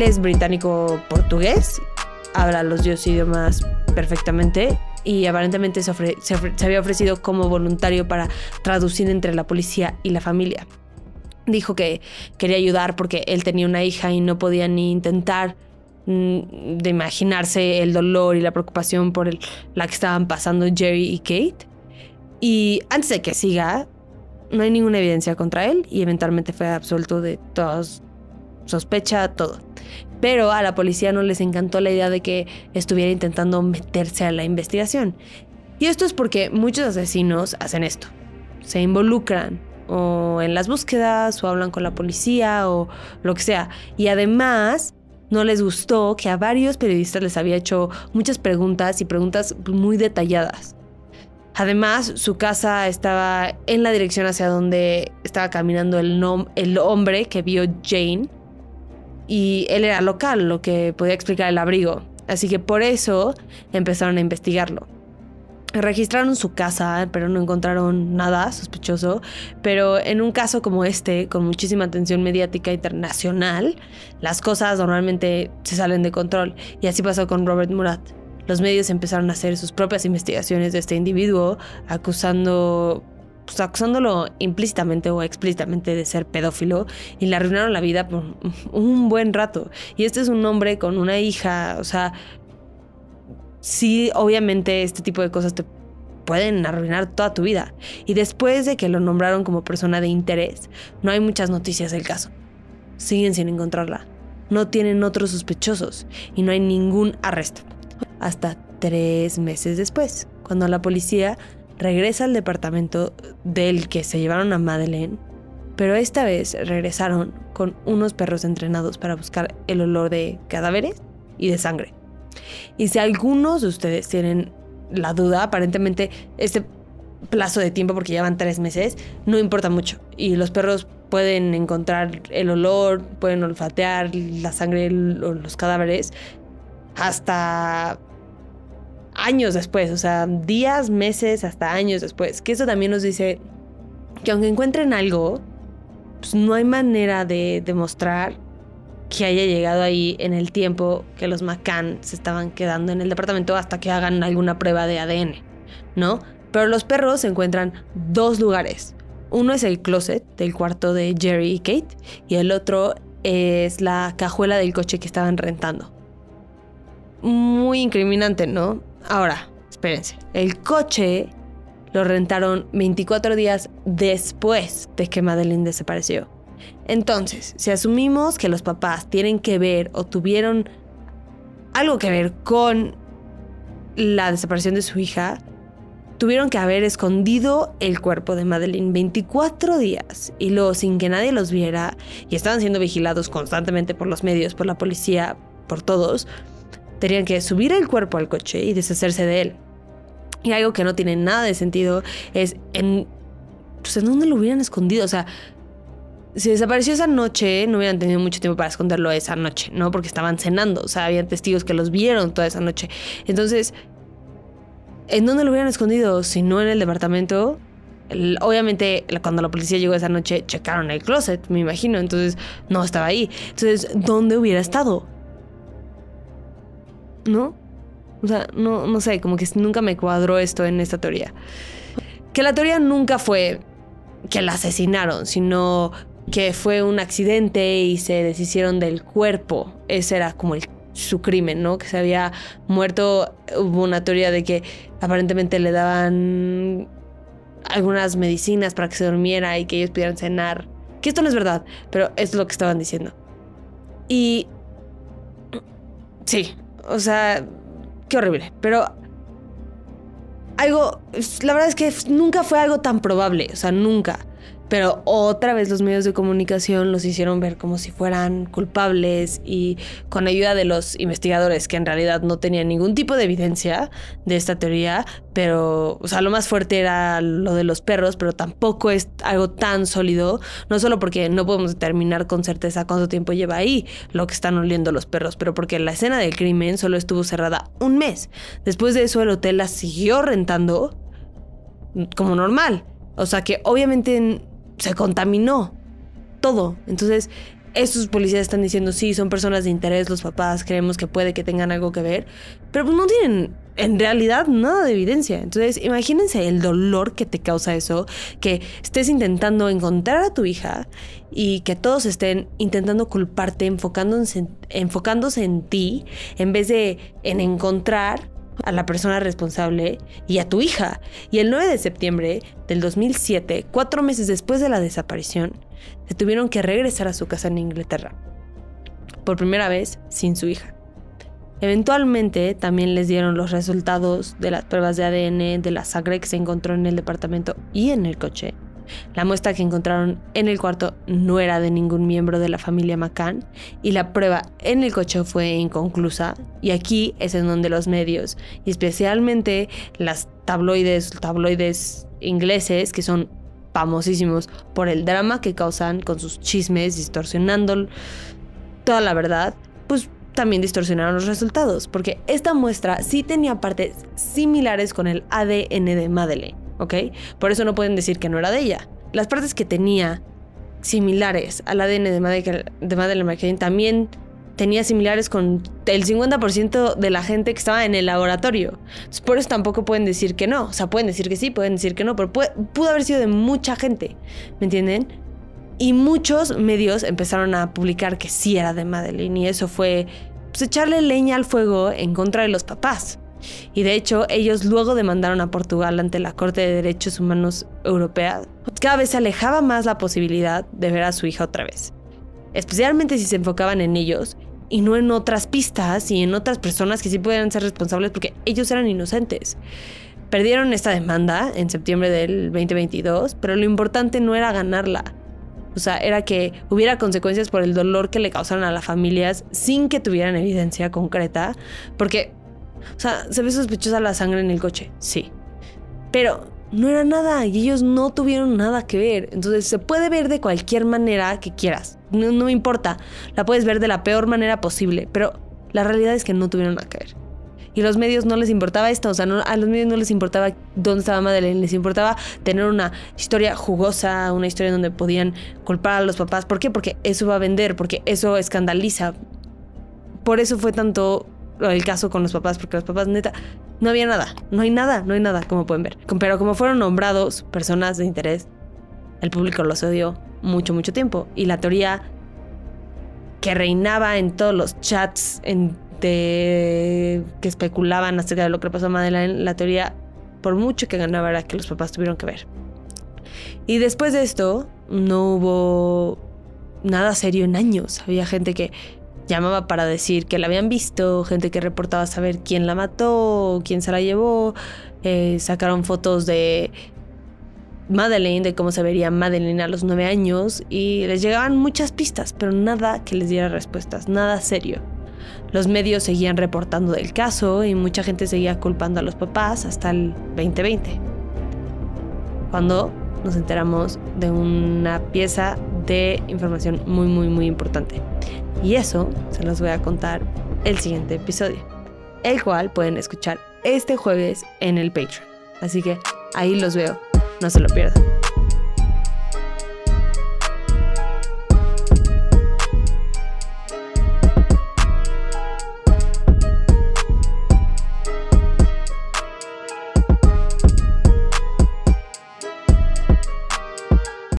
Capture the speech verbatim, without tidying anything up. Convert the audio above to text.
es británico-portugués, habla los dos idiomas perfectamente y aparentemente se, ofre- se, ofre- se había ofrecido como voluntario para traducir entre la policía y la familia. Dijo que quería ayudar porque él tenía una hija y no podía ni intentar mm, de imaginarse el dolor y la preocupación por el, la que estaban pasando Gerry y Kate. Y antes de que siga, no hay ninguna evidencia contra él y eventualmente fue absuelto de todas sospecha, todo. Pero a la policía no les encantó la idea de que estuviera intentando meterse a la investigación. Y esto es porque muchos asesinos hacen esto. Se involucran o en las búsquedas o hablan con la policía o lo que sea. Y además no les gustó que a varios periodistas les había hecho muchas preguntas y preguntas muy detalladas. Además, su casa estaba en la dirección hacia donde estaba caminando el, nom- el hombre que vio Jane. Y él era local, lo que podía explicar el abrigo. Así que por eso empezaron a investigarlo. Registraron su casa, pero no encontraron nada sospechoso. Pero en un caso como este, con muchísima atención mediática internacional, las cosas normalmente se salen de control. Y así pasó con Robert Murat. Los medios empezaron a hacer sus propias investigaciones de este individuo, acusando, pues, acusándolo implícitamente o explícitamente de ser pedófilo, y le arruinaron la vida por un buen rato. Y este es un hombre con una hija, o sea, sí, obviamente este tipo de cosas te pueden arruinar toda tu vida. Y después de que lo nombraron como persona de interés, no hay muchas noticias del caso. Siguen sin encontrarla. No tienen otros sospechosos y no hay ningún arresto. Hasta tres meses después, cuando la policía regresa al departamento del que se llevaron a Madeleine, pero esta vez regresaron con unos perros entrenados para buscar el olor de cadáveres y de sangre. Y si algunos de ustedes tienen la duda, aparentemente este plazo de tiempo, porque llevan tres meses, no importa mucho. Y los perros pueden encontrar el olor, pueden olfatear la sangre o los cadáveres hasta años después, o sea, días, meses, hasta años después. Que eso también nos dice que aunque encuentren algo, pues no hay manera de demostrar que haya llegado ahí en el tiempo que los McCann se estaban quedando en el departamento hasta que hagan alguna prueba de A D N, ¿no? Pero los perros se encuentran dos lugares. Uno es el closet del cuarto de Gerry y Kate y el otro es la cajuela del coche que estaban rentando. Muy incriminante, ¿no? Ahora, espérense. El coche lo rentaron veinticuatro días después de que Madeleine desapareció. Entonces, si asumimos que los papás tienen que ver o tuvieron algo que ver con la desaparición de su hija, tuvieron que haber escondido el cuerpo de Madeleine veinticuatro días y luego sin que nadie los viera, y estaban siendo vigilados constantemente por los medios, por la policía, por todos. Tenían que subir el cuerpo al coche y deshacerse de él. Y algo que no tiene nada de sentido es en, pues, ¿en dónde lo hubieran escondido? O sea, si desapareció esa noche, no hubieran tenido mucho tiempo para esconderlo esa noche, ¿no? Porque estaban cenando, o sea, había testigos que los vieron toda esa noche. Entonces, ¿en dónde lo hubieran escondido? Si no en el departamento. El, obviamente, cuando la policía llegó esa noche, checaron el closet, me imagino. Entonces, no estaba ahí. Entonces, ¿dónde hubiera estado? ¿No? O sea, no, no sé, como que nunca me cuadró esto en esta teoría. Que la teoría nunca fue que la asesinaron, sino que fue un accidente y se deshicieron del cuerpo. Ese era como el, su crimen, ¿no? Que se había muerto. Hubo una teoría de que aparentemente le daban algunas medicinas para que se durmiera y que ellos pudieran cenar. Que esto no es verdad, pero es lo que estaban diciendo. Y sí, o sea, qué horrible. Pero algo, la verdad es que nunca fue algo tan probable, o sea, nunca. Pero otra vez los medios de comunicación los hicieron ver como si fueran culpables y con ayuda de los investigadores que en realidad no tenían ningún tipo de evidencia de esta teoría. Pero, o sea, lo más fuerte era lo de los perros, pero tampoco es algo tan sólido. No solo porque no podemos determinar con certeza cuánto tiempo lleva ahí lo que están oliendo los perros, pero porque la escena del crimen solo estuvo cerrada un mes. Después de eso el hotel la siguió rentando como normal. O sea que obviamente se contaminó todo. Entonces, estos policías están diciendo, sí, son personas de interés, los papás, creemos que puede que tengan algo que ver, pero pues no tienen en realidad nada de evidencia. Entonces, imagínense el dolor que te causa eso, que estés intentando encontrar a tu hija y que todos estén intentando culparte, enfocándose en, enfocándose en ti, en vez de en encontrar a la persona responsable y a tu hija. Y el nueve de septiembre del dos mil siete, cuatro meses después de la desaparición, se tuvieron que regresar a su casa en Inglaterra. Por primera vez, sin su hija. Eventualmente, también les dieron los resultados de las pruebas de A D N de la sangre que se encontró en el departamento y en el coche. La muestra que encontraron en el cuarto no era de ningún miembro de la familia McCann y la prueba en el coche fue inconclusa. Y aquí es en donde los medios, y especialmente las tabloides, tabloides ingleses, que son famosísimos por el drama que causan con sus chismes, distorsionando toda la verdad, pues también distorsionaron los resultados, porque esta muestra sí tenía partes similares con el A D N de Madeleine, ¿ok? Por eso no pueden decir que no era de ella. Las partes que tenía similares al A D N de Madeleine, de Madeleine McCann también tenía similares con el cincuenta por ciento de la gente que estaba en el laboratorio. Entonces, por eso tampoco pueden decir que no. O sea, pueden decir que sí, pueden decir que no, pero puede, pudo haber sido de mucha gente, ¿me entienden? Y muchos medios empezaron a publicar que sí era de Madeleine, y eso fue pues, echarle leña al fuego en contra de los papás. Y de hecho, ellos luego demandaron a Portugal ante la Corte de Derechos Humanos Europea. Cada vez se alejaba más la posibilidad de ver a su hija otra vez, especialmente si se enfocaban en ellos y no en otras pistas y en otras personas que sí pudieran ser responsables, porque ellos eran inocentes. Perdieron esta demanda en septiembre del veinte veintidós, pero lo importante no era ganarla. O sea, era que hubiera consecuencias por el dolor que le causaron a las familias sin que tuvieran evidencia concreta. Porque, o sea, se ve sospechosa la sangre en el coche, sí. Pero no era nada y ellos no tuvieron nada que ver. Entonces se puede ver de cualquier manera que quieras. No, no me importa. La puedes ver de la peor manera posible. Pero la realidad es que no tuvieron nada que ver. Y a los medios no les importaba esto, o sea, no, a los medios no les importaba dónde estaba Madeleine, les importaba tener una historia jugosa, una historia donde podían culpar a los papás. ¿Por qué? Porque eso va a vender, porque eso escandaliza. Por eso fue tanto el caso con los papás, porque los papás, neta, no había nada, no hay nada, no hay nada, como pueden ver. Pero como fueron nombrados personas de interés, el público los odió mucho, mucho tiempo. Y la teoría que reinaba en todos los chats, en De, que especulaban acerca de lo que pasó a Madeleine, la teoría, por mucho que ganaba, era que los papás tuvieron que ver. Y después de esto, no hubo nada serio en años. Había gente que llamaba para decir que la habían visto, gente que reportaba saber quién la mató, quién se la llevó. Eh, sacaron fotos de Madeleine, de cómo se vería Madeleine a los nueve años, y les llegaban muchas pistas, pero nada que les diera respuestas, nada serio. Los medios seguían reportando del caso y mucha gente seguía culpando a los papás hasta el veinte veinte, cuando nos enteramos de una pieza de información muy, muy, muy importante. Y eso se los voy a contar el siguiente episodio, el cual pueden escuchar este jueves en el Patreon. Así que ahí los veo, no se lo pierdan.